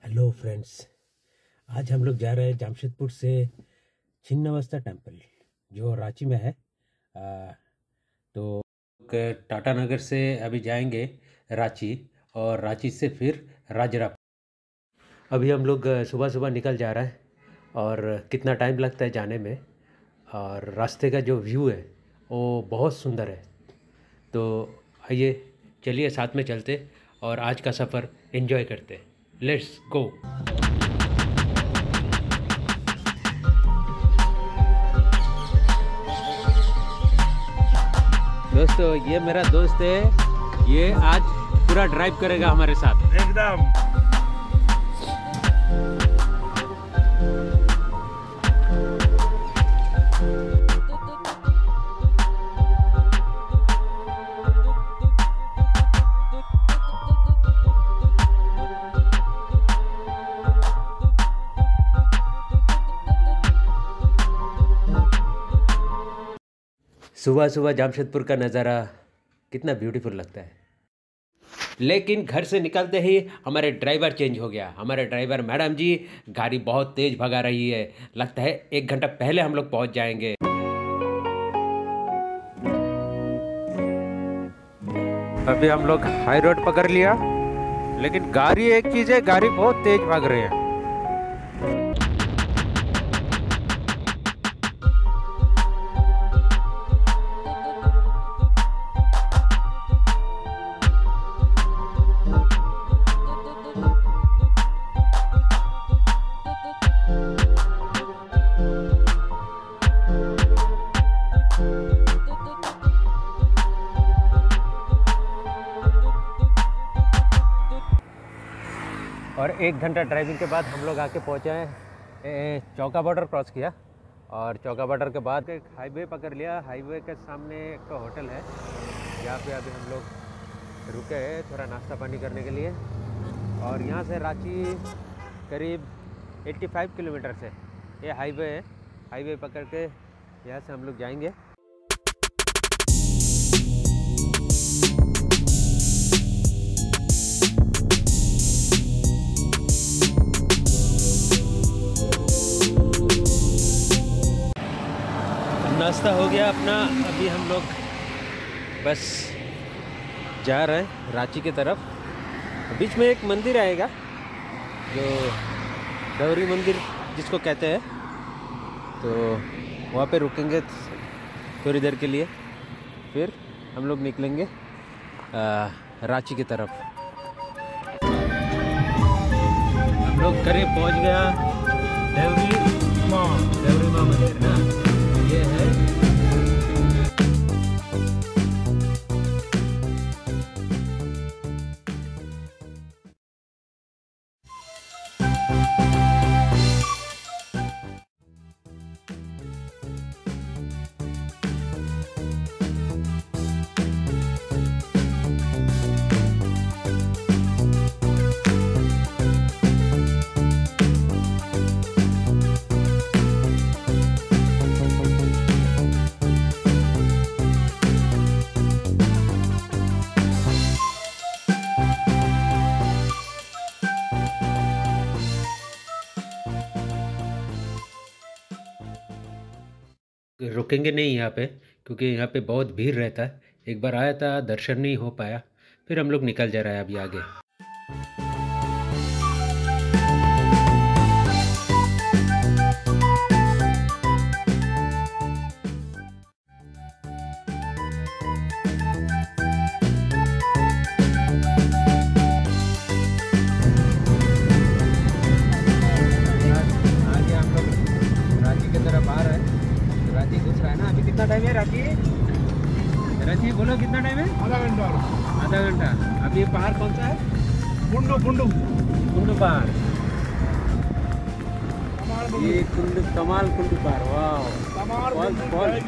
Hello friends, आज हम लोग जा रहे हैं जमशेदपुर से छिन्नमस्ता टेम्पल जो रांची में है। तो टाटा नगर से अभी जाएंगे रांची और रांची से फिर राजरा। अभी हम लोग सुबह सुबह निकल जा रहा है और कितना टाइम लगता है जाने में, और रास्ते का जो व्यू है वो बहुत सुंदर है। तो आइए चलिए साथ में चलते और आज का सफ़र एंजॉय करते। Let's go. दोस्तों, ये मेरा दोस्त है, ये आज पूरा ड्राइव करेगा हमारे साथ एकदम। सुबह सुबह जमशेदपुर का नज़ारा कितना ब्यूटीफुल लगता है। लेकिन घर से निकलते ही हमारे ड्राइवर चेंज हो गया। हमारे ड्राइवर मैडम जी गाड़ी बहुत तेज़ भगा रही है, लगता है 1 घंटा पहले हम लोग पहुंच जाएंगे। अभी हम लोग हाई रोड पकड़ लिया, लेकिन गाड़ी एक चीज़ है, गाड़ी बहुत तेज़ भाग रही है। और 1 घंटा ड्राइविंग के बाद हम लोग आके पहुँचे हैं, चौका बॉर्डर क्रॉस किया और चौका बॉर्डर के बाद एक हाईवे पकड़ लिया। हाईवे के सामने एक होटल है, जहाँ पे अभी हम लोग रुके हैं थोड़ा नाश्ता पानी करने के लिए। और यहाँ से रांची करीब 85 किलोमीटर से ये हाईवे है। हाईवे पकड़ के यहाँ से हम लोग जाएंगे। नाश्ता हो गया अपना, अभी हम लोग बस जा रहे हैं रांची की तरफ। बीच में एक मंदिर आएगा जो गौरी मंदिर जिसको कहते हैं, तो वहाँ पे रुकेंगे थोड़ी देर के लिए, फिर हम लोग निकलेंगे रांची की तरफ। हम लोग करीब पहुँच गया देवरी माँ मंदिर ना, ये है। रुकेंगे नहीं यहाँ पे, क्योंकि यहाँ पे बहुत भीड़ रहता है। एक बार आया था, दर्शन नहीं हो पाया, फिर हम लोग निकल जा रहा है अभी आगे। आगे हम लोग रांची की तरफ आ रहे हैं। रांची घुस रहा है ना। अभी कितना टाइम है रांची? रांची बोलो कितना टाइम है? आधा घंटा। आधा घंटा। अभी पहाड़ कौन सा है? कुंडू पहाड़। ये कमाल कुंडू पहाड़। वाह, फॉल्स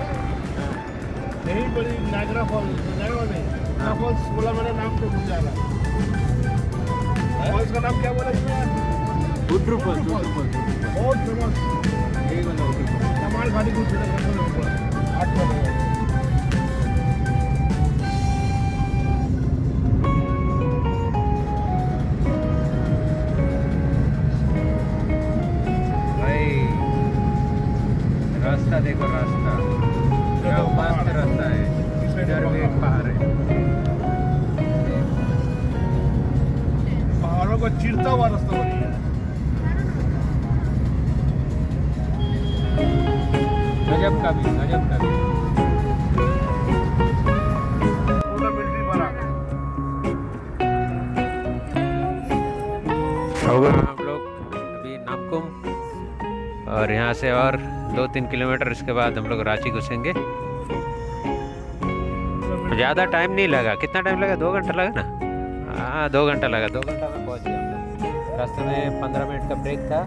यही बड़ी नागरा फॉल्स में फॉल्स बोला, मेरा नाम तो भूल जाएगा। फॉल्स का नाम क्या बोला? गुड्रू फॉल्स। बहुत फेमस। यही बोला कमाल घाटी कुछ 8 बजे। देखो रास्ता, क्या मस्त रास्ता है। इधर भी एक पहाड़ है। पहाड़ों को चीरता हुआ रास्ता बनी है। गजब का भी, गजब का भी। पूरा मिलिट्री बना है। होगा हम लोग अभी नामकुम, और यहाँ से और 2-3 किलोमीटर इसके बाद हम लोग रांची घुसेंगे। ज़्यादा टाइम नहीं लगा। कितना टाइम लगा? 2 घंटा लगा ना? हाँ 2 घंटा लगा। 2 घंटा में पहुँच गए हम लोग। रास्ते में 15 मिनट का ब्रेक था।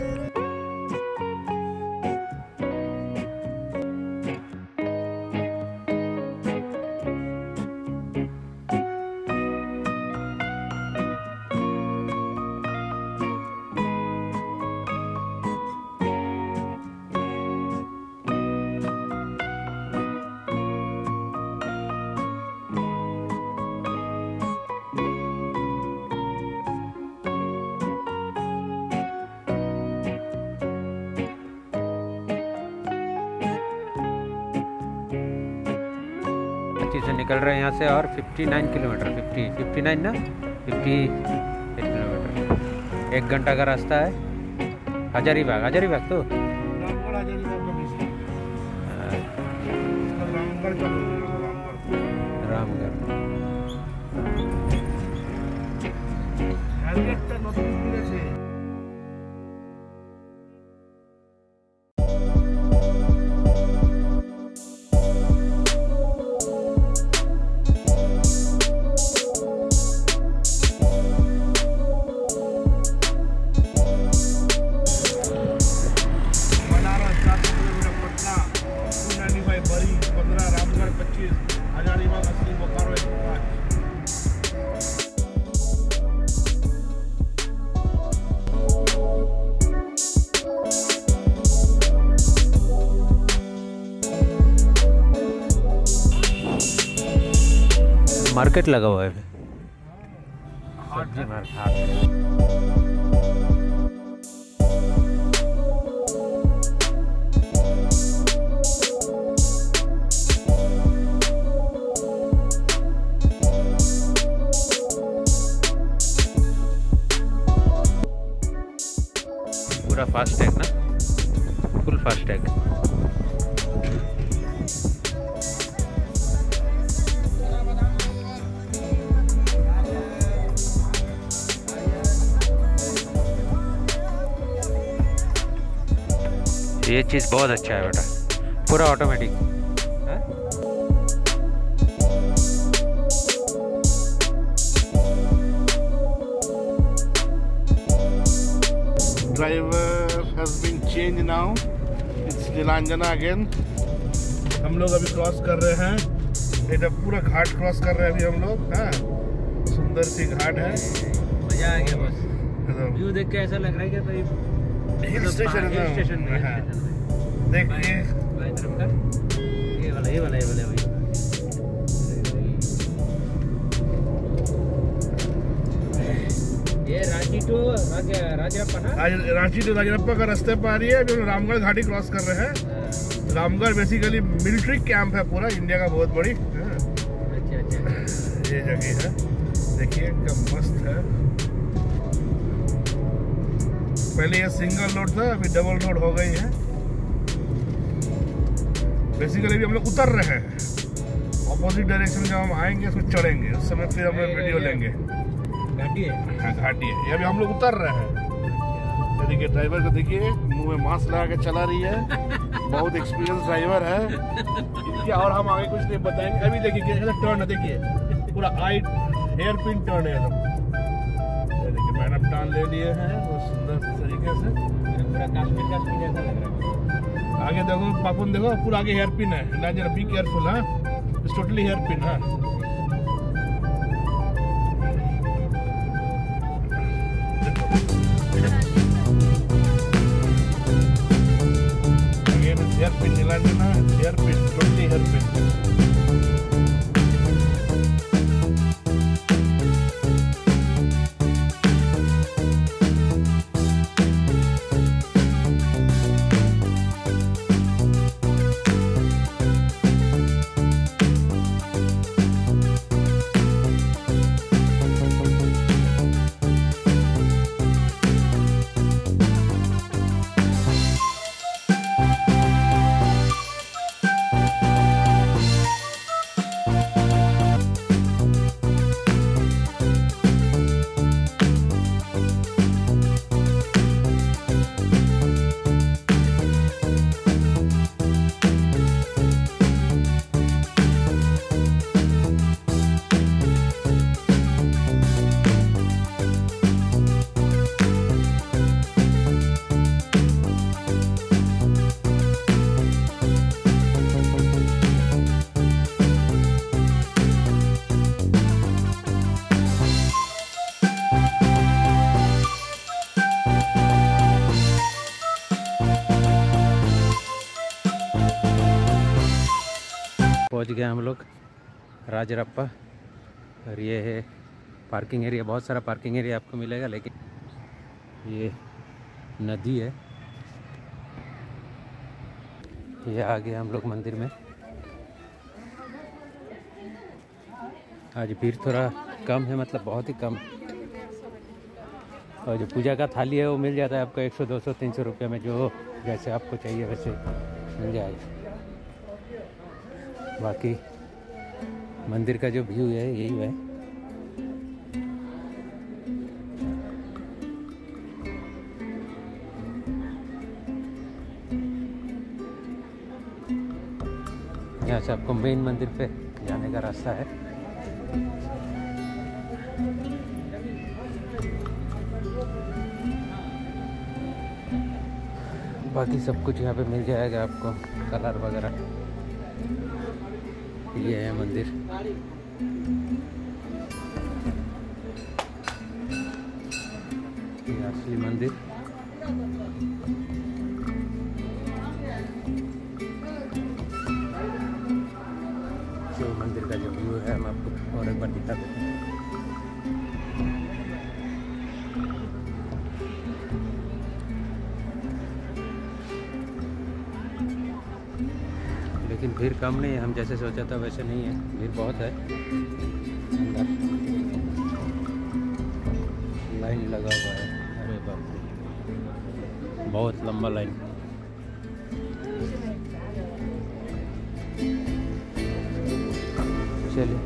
से निकल रहे हैं यहाँ से और 59 किलोमीटर, 59 ना 58 किलोमीटर। 1 घंटा का रास्ता है। हजारीबाग तो रामगढ़। मार्केट लगा हुआ है, सब्जी मार्केट। पूरा फास्टैग ना, फुल फास्टैग। ये चीज़ बहुत अच्छा है बेटा, पूरा automatic. Driver has been change now, it's Neelanjana again. हम लोग अभी क्रॉस कर रहे हैं, ये पूरा घाट क्रॉस कर रहे हैं अभी हम लोग। हाँ सुंदर सी घाट है, मजा आ गया बस। व्यू देख के ऐसा लग रहा है कि भाई हिल स्टेशन में। हाँ देखिए ये वाला ये रांची टू राजरप्पा ना, रांची टू राजरप्पा का रास्ते पर आ रही है। अभी हम रामगढ़ घाटी क्रॉस कर रहे हैं। रामगढ़ बेसिकली मिलिट्री कैंप है पूरा इंडिया का, बहुत बड़ी। अच्छा ये जगह है, देखिए क्या मस्त है। पहले ये सिंगल रोड था, अभी डबल रोड हो गई है। बेसिकली अभी हम लोग उतर रहे हैं, ऑपोजिट डायरेक्शन जब हम आएंगे उसको चढ़ेंगे, उस समय फिर हम लोग वीडियो लेंगे। घाटी है, हाँ घाटी है। ये अभी हम लोग उतर रहे हैं। देखिए ड्राइवर को देखिए, मुंह में मास्क लगा के चला रही है, बहुत एक्सपीरियंस ड्राइवर है इनकी। और हम आगे कुछ नहीं बताएंगे। अभी देखिए कैसा टर्न है, देखिए पूरा हेयर पिन टर्न है एकदम। देखिए मैडम टर्न ले लिए हैं बहुत सुंदर तरीके से, पूरा कश्मीर जैसा लग रहा है। आगे देखो पापुन, देखो पूरा आगे हेयर पिन है ना, जरा बी केयरफुल। हाँ इट्स टोटली हेयर पिन। हाँ hairpin Neelanjana, hairpin totally hairpin. पहुंच गए हम लोग राजरप्पा। और ये है पार्किंग एरिया, बहुत सारा पार्किंग एरिया आपको मिलेगा, लेकिन ये नदी है। ये आ गए हम लोग मंदिर में। आज भीड़ थोड़ा कम है, मतलब बहुत ही कम। और जो पूजा का थाली है वो मिल जाता है आपको 100, 200, 300 रुपये में, जो जैसे आपको चाहिए वैसे मिल जाएगा। बाकी मंदिर का जो व्यू है यही है। यहाँ से आपको मेन मंदिर पे जाने का रास्ता है। बाकी सब कुछ यहाँ पे मिल जाएगा आपको, कलर वगैरह। ये है मंदिर। ये असली मंदिर। जो मंदिर का जो व्यू है हम आपको और एक बार दिखा देते हैं। लेकिन भीड़ कम नहीं है, हम जैसे सोचा था वैसे नहीं है, भीड़ बहुत है। अंदर लाइन लगा हुआ है, अरे बाप रे, बहुत लंबा लाइन। चलिए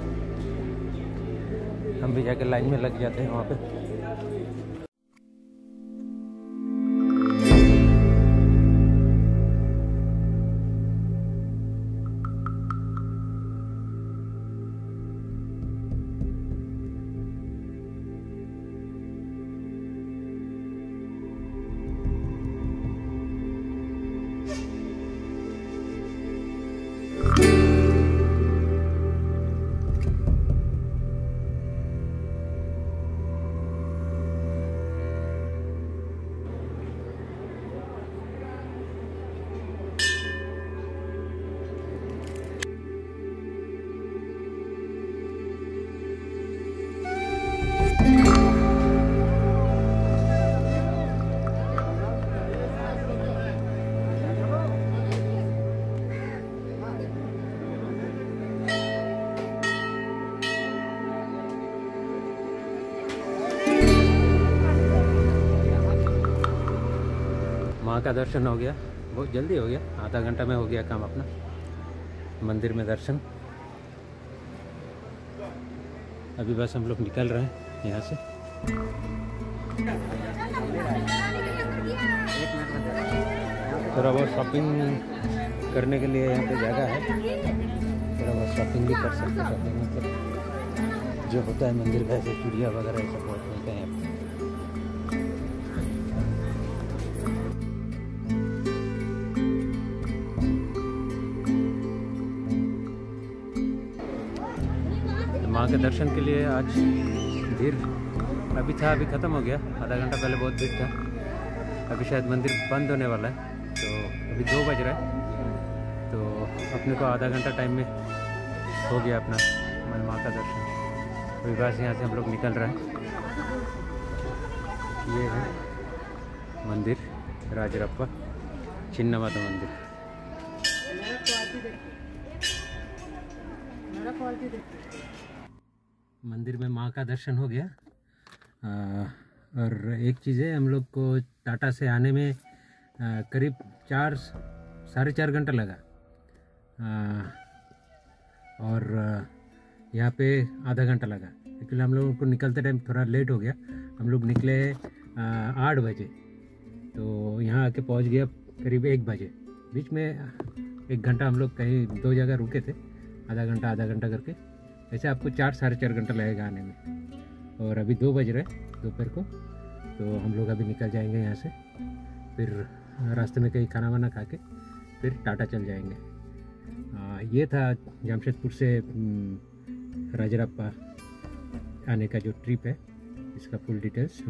हम भी जाके लाइन में लग जाते हैं वहाँ पे। माँ का दर्शन हो गया, बहुत जल्दी हो गया, आधा घंटा में हो गया काम अपना। मंदिर में दर्शन। अभी बस हम लोग निकल रहे हैं यहाँ से। थोड़ा बहुत शॉपिंग करने के लिए यहाँ पे जगह है, थोड़ा बहुत शॉपिंग भी कर सकते हैं। शॉपिंग मतलब जो होता है मंदिर का, ऐसे चूड़ियाँ वगैरह ये सब बहुत मिलते हैं। माँ के दर्शन के लिए आज भीड़ अभी था, अभी ख़त्म हो गया। आधा घंटा पहले बहुत भीड़ था। अभी शायद मंदिर बंद होने वाला है, तो अभी 2 बज रहा है, तो अपने को आधा घंटा टाइम में हो गया अपना माँ का दर्शन। अभी बस यहाँ से हम लोग निकल रहे हैं। ये है मंदिर राजरप्पा, चिन्नमाता मंदिर। मंदिर में माँ का दर्शन हो गया। और एक चीज़ है, हम लोग को टाटा से आने में करीब 4 4.5 घंटा लगा। और यहाँ पे आधा घंटा लगा, एक्चुअली हम लोगों को निकलते टाइम थोड़ा लेट हो गया। हम लोग निकले 8 बजे, तो यहाँ आके पहुँच गया करीब 1 बजे। बीच में 1 घंटा हम लोग कहीं 2 जगह रुके थे, आधा घंटा करके। ऐसे आपको 4 साढ़े 4 घंटा लगेगा आने में। और अभी 2 बज रहे दोपहर को, तो हम लोग अभी निकल जाएंगे यहाँ से। फिर रास्ते में कहीं खाना वाना खा के फिर टाटा चल जाएंगे। ये था जमशेदपुर से राजरप्पा आने का जो ट्रिप है, इसका फुल डिटेल्स